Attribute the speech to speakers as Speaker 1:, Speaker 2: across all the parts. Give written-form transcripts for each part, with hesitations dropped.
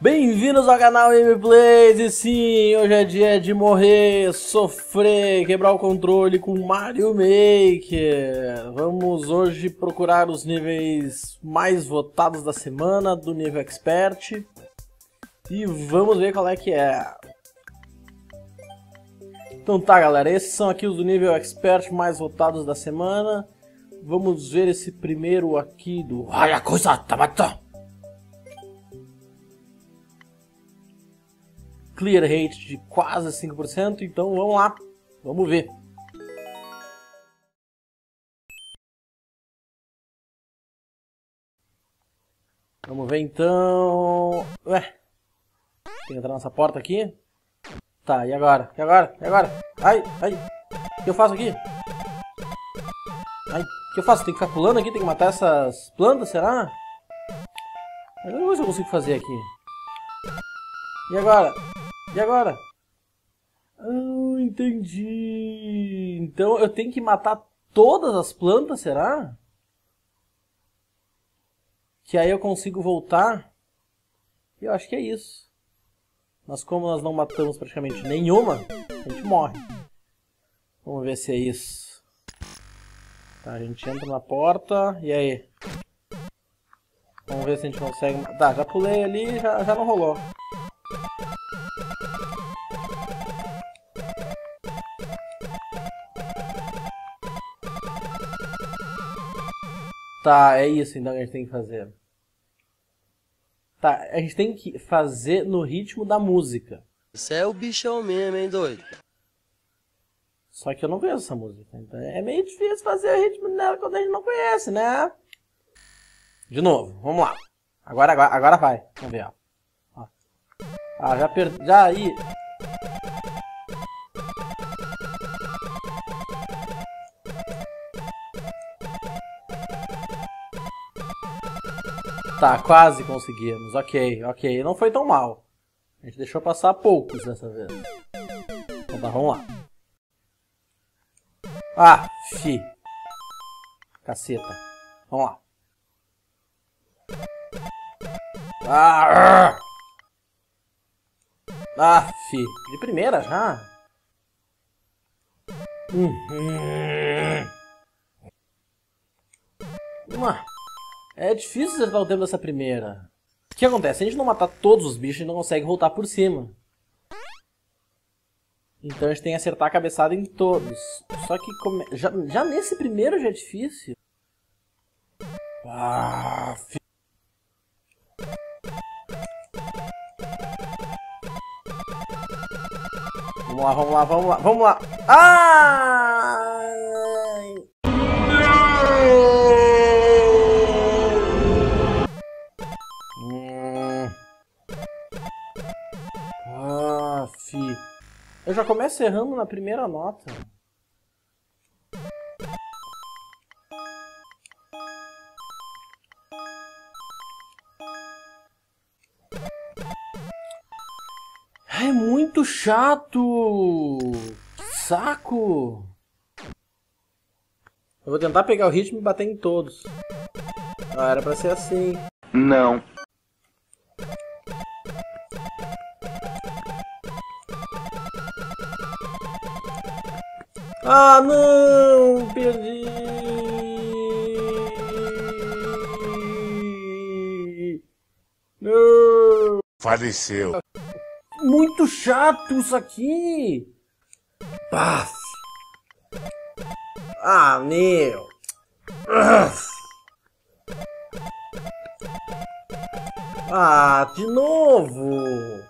Speaker 1: Bem-vindos ao canal Gameplays, e sim, hoje é dia de morrer, sofrer, quebrar o controle com Mario Maker. Vamos hoje procurar os níveis mais votados da semana, do nível Expert, e vamos ver qual é que é. Então tá, galera, esses são aqui os do nível Expert mais votados da semana. Vamos ver esse primeiro aqui do Hayakusa Tabata. Clear rate de quase 5%, então vamos lá, vamos ver. Vamos ver então... Ué, tem que entrar nessa porta aqui? Tá, e agora? E agora? E agora? Ai, ai, o que eu faço aqui? Ai, o que eu faço? Tem que ficar pulando aqui? Tem que matar essas plantas, será? Eu não sei se eu consigo fazer aqui. E agora? E agora? Ah, entendi. Então eu tenho que matar todas as plantas, será? Que aí eu consigo voltar? Eu acho que é isso. Mas como nós não matamos praticamente nenhuma, a gente morre. Vamos ver se é isso. Tá, a gente entra na porta. E aí? Vamos ver se a gente consegue... Tá, já pulei ali, já não rolou. Tá, é isso então que a gente tem que fazer. Tá, a gente tem que fazer no ritmo da música.
Speaker 2: Você é o bichão mesmo, hein, doido?
Speaker 1: Só que eu não conheço essa música. Então é meio difícil fazer o ritmo dela quando a gente não conhece, né? De novo, vamos lá. Agora vai. Vamos ver, ó. Ah, já perdi. Já aí. Tá, quase conseguimos. Ok. Não foi tão mal. A gente deixou passar poucos dessa vez. Então tá, vamos lá. Ah, fi. Caceta. Vamos lá. Ah, fi. De primeira já? É difícil acertar o tempo dessa primeira. O que acontece? Se a gente não matar todos os bichos, a gente não consegue voltar por cima. Então a gente tem que acertar a cabeçada em todos. Só que já nesse primeiro já é difícil. Ah, Vamos lá. Ai! Eu já começo errando na primeira nota. É muito chato! Que saco! Eu vou tentar pegar o ritmo e bater em todos. Ah, era pra ser assim.
Speaker 3: Não.
Speaker 1: Ah, não! Perdi! Não!
Speaker 3: Faleceu.
Speaker 1: Muito chato isso aqui! Paf! Ah, meu! Ah, de novo!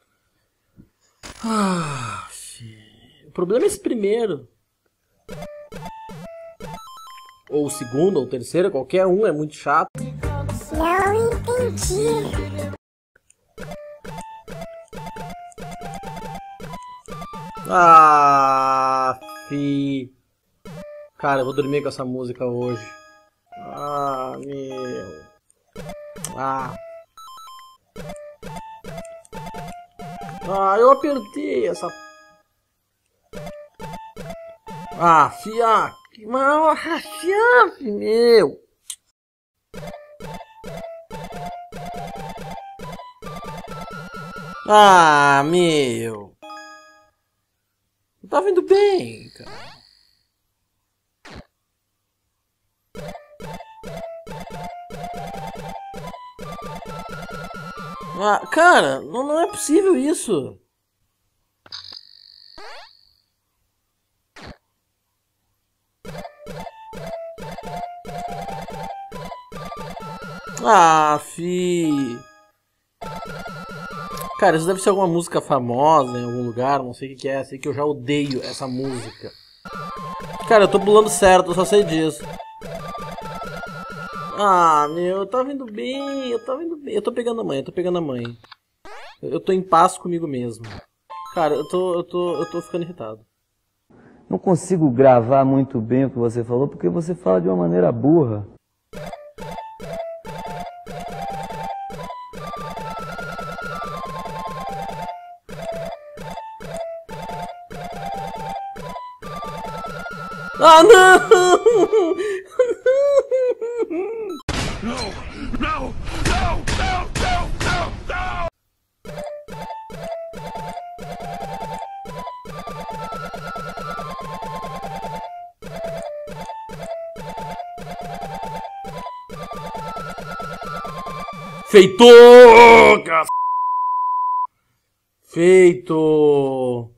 Speaker 1: Ah, o problema é esse primeiro. Ou o segundo, ou o terceiro, qualquer um é muito chato.
Speaker 4: Não entendi.
Speaker 1: Ah, fi. Cara, eu vou dormir com essa música hoje. Ah, meu. Ah. Ah, eu apertei essa... Ah, fia. Mas, meu. Ah, meu. Eu tava indo bem, cara. Ah, cara, não é possível isso. Ah, fi. Cara, isso deve ser alguma música famosa em algum lugar, não sei o que é. Sei que eu já odeio essa música. Cara, eu tô pulando certo, eu só sei disso. Ah, meu, eu tava indo bem, eu tava indo bem. Eu tô pegando a mãe, eu tô pegando a mãe. Eu tô em paz comigo mesmo. Cara, eu tô ficando irritado.
Speaker 3: Não consigo gravar muito bem o que você falou, porque você fala de uma maneira burra.
Speaker 1: Ah, não! Feito! Feito!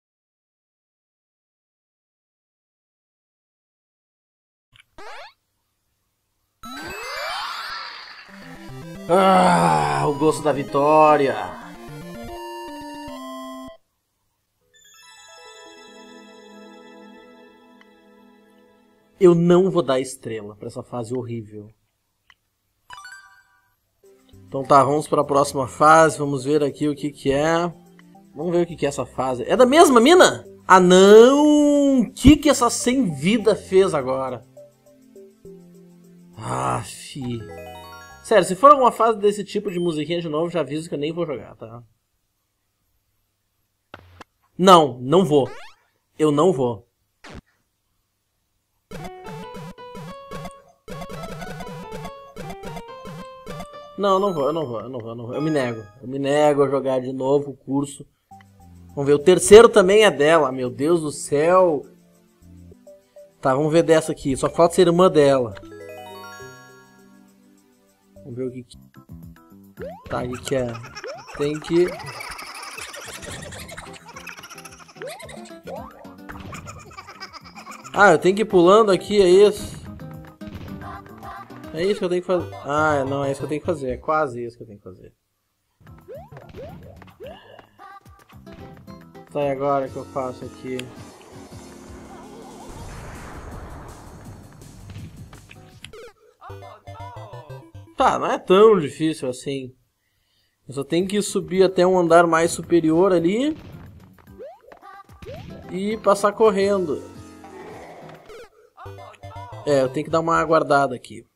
Speaker 1: Ah, o gosto da vitória! Eu não vou dar estrela pra essa fase horrível. Então tá, vamos para a próxima fase, vamos ver aqui o que que é. Vamos ver o que que é essa fase. É da mesma mina? Ah não! O que essa sem vida fez agora? Ah, fi. Sério, se for alguma fase desse tipo de musiquinha de novo, já aviso que eu nem vou jogar, tá? Não, não vou. Eu não vou. Não, eu não vou. Eu me nego a jogar de novo o curso. Vamos ver, o terceiro também é dela. Meu Deus do céu. Tá, vamos ver dessa aqui. Só falta ser irmã dela. Vamos ver o que... Tá, o que é? Tem que... Ah, eu tenho que ir pulando aqui, é isso? É isso que eu tenho que fazer. Ah, não, é isso que eu tenho que fazer. É quase isso que eu tenho que fazer. Tá, e agora que eu faço aqui? Tá, não é tão difícil assim. Eu só tenho que subir até um andar mais superior ali. E passar correndo. É, eu tenho que dar uma aguardada aqui.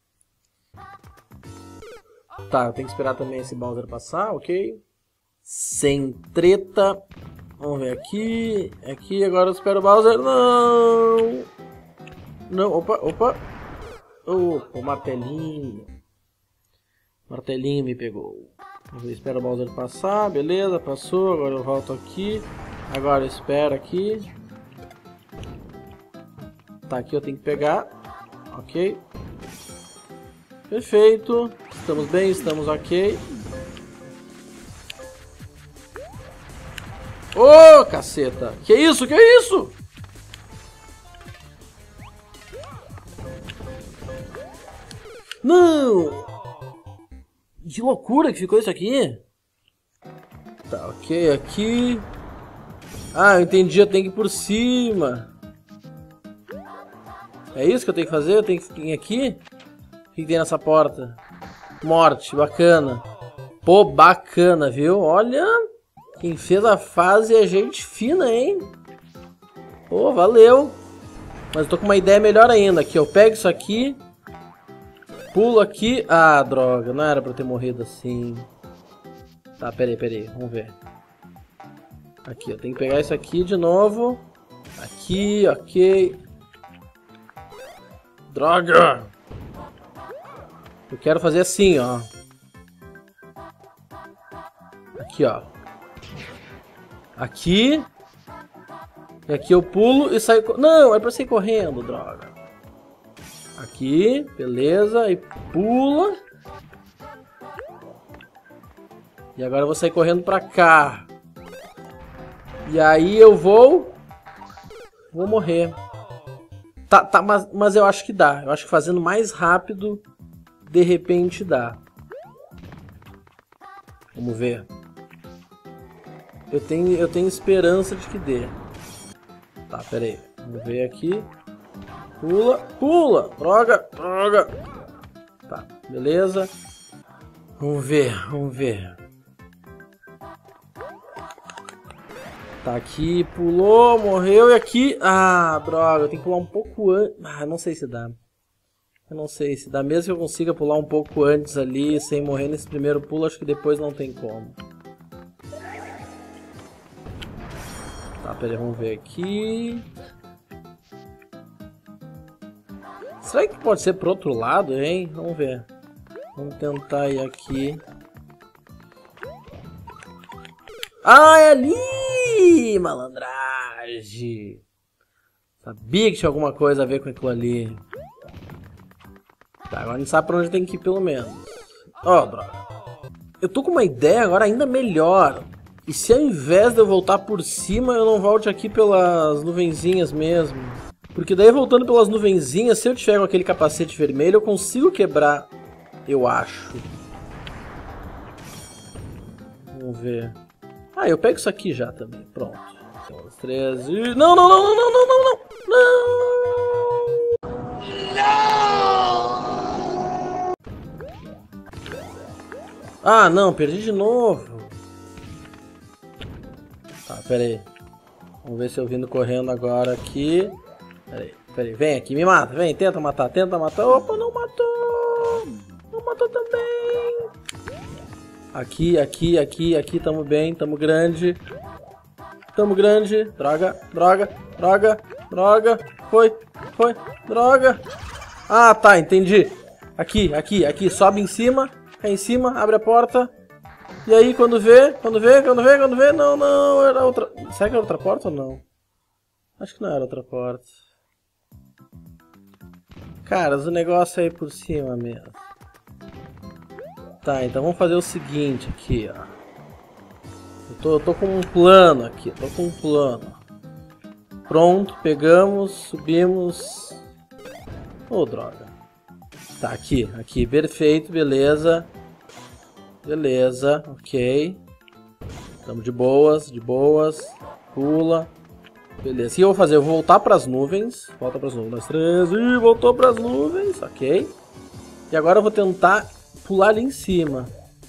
Speaker 1: Tá, eu tenho que esperar também esse Bowser passar, ok? Sem treta. Vamos ver aqui. Aqui, agora eu espero o Bowser. Não! Não, opa. Opa, o martelinho. O martelinho me pegou. Vamos ver, espero o Bowser passar. Beleza, passou. Agora eu volto aqui. Agora eu espero aqui. Tá, aqui eu tenho que pegar. Ok. Perfeito. Estamos bem, estamos ok. Ô, caceta. Que isso? Que isso? Não! Que loucura que ficou isso aqui. Tá, ok, aqui. Ah, eu entendi, eu tenho que ir por cima. É isso que eu tenho que fazer? Eu tenho que vir aqui? O que tem nessa porta? Morte, bacana. Pô, bacana, viu? Olha, quem fez a fase é gente fina, hein? Pô, valeu. Mas eu tô com uma ideia melhor ainda. Aqui, eu pego isso aqui. Pulo aqui. Ah, droga, não era pra eu ter morrido assim. Tá, peraí, vamos ver. Aqui, eu tenho que pegar isso aqui de novo. Aqui, ok. Droga! Eu quero fazer assim, ó. Aqui, ó. Aqui. E aqui eu pulo e saio... Não, é pra sair correndo, droga. Aqui, beleza. E pula. E agora eu vou sair correndo pra cá. E aí eu vou morrer. Tá, mas eu acho que dá. Eu acho que fazendo mais rápido, de repente dá. Vamos ver. Eu tenho esperança de que dê. Tá, pera aí. Vamos ver aqui. Pula, pula. Droga, droga. Tá, beleza. Vamos ver, vamos ver. Tá aqui, pulou, morreu e aqui... Ah, droga, eu tenho que pular um pouco antes... Ah, não sei se dá. Eu não sei se dá. Mesmo que eu consiga pular um pouco antes ali, sem morrer nesse primeiro pulo, acho que depois não tem como. Tá, peraí, vamos ver aqui... Será que pode ser pro outro lado, hein? Vamos ver. Vamos tentar ir aqui. Ah, é ali! Malandragem! Sabia que tinha alguma coisa a ver com aquilo ali. Tá, agora a gente sabe pra onde tem que ir pelo menos. Ó, droga. Eu tô com uma ideia agora ainda melhor. E se ao invés de eu voltar por cima, eu não volte aqui pelas nuvenzinhas mesmo? Porque daí voltando pelas nuvenzinhas, se eu tiver com aquele capacete vermelho, eu consigo quebrar, eu acho. Vamos ver. Ah, eu pego isso aqui já também. Pronto. 1, 2, 3 e... Não, não, não, não, não, não, não, não! Não! Ah, não, perdi de novo. Tá, pera aí. Vamos ver se eu vindo correndo agora aqui. Pera aí, vem aqui, me mata, vem, tenta matar, tenta matar. Opa, não matou! Não matou também! Aqui, aqui, aqui, aqui, tamo bem, tamo grande. Tamo grande. Droga, droga, droga, droga. Foi, foi, droga. Ah, tá, entendi. Aqui, aqui, aqui, sobe em cima, cai em cima, abre a porta. E aí, quando vê, não, não, era outra... Será que era outra porta ou não? Acho que não era outra porta. Caras, o negócio é aí por cima mesmo. Tá, então vamos fazer o seguinte aqui, ó. Eu tô com um plano aqui, tô com um plano. Pronto, pegamos, subimos. Oh, droga. Tá, aqui, aqui, perfeito, beleza. Beleza, ok. Estamos de boas, Pula. Beleza, o que eu vou fazer? Eu vou voltar para as nuvens. Volta para as nuvens. 3 e voltou para as nuvens. Ok. E agora eu vou tentar pular ali em cima.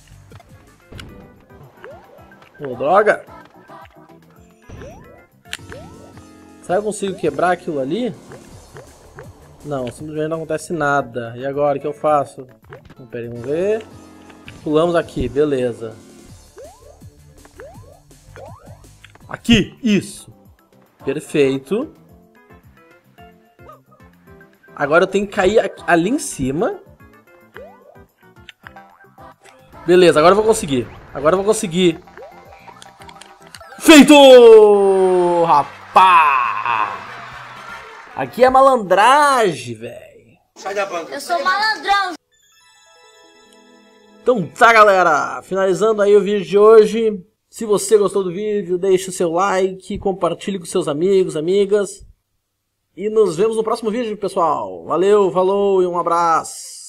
Speaker 1: Oh, droga. Será que eu consigo quebrar aquilo ali? Não, simplesmente não acontece nada. E agora, o que eu faço? Pera aí, vamos ver. Pulamos aqui, beleza. Aqui, isso. Perfeito. Agora eu tenho que cair ali em cima. Beleza, agora eu vou conseguir. Agora eu vou conseguir. Feito! Rapá! Aqui é malandragem, velho.
Speaker 4: Eu sou malandrão.
Speaker 1: Então tá, galera. Finalizando aí o vídeo de hoje. Se você gostou do vídeo, deixe o seu like, compartilhe com seus amigos, amigas. E nos vemos no próximo vídeo, pessoal. Valeu, falou e um abraço.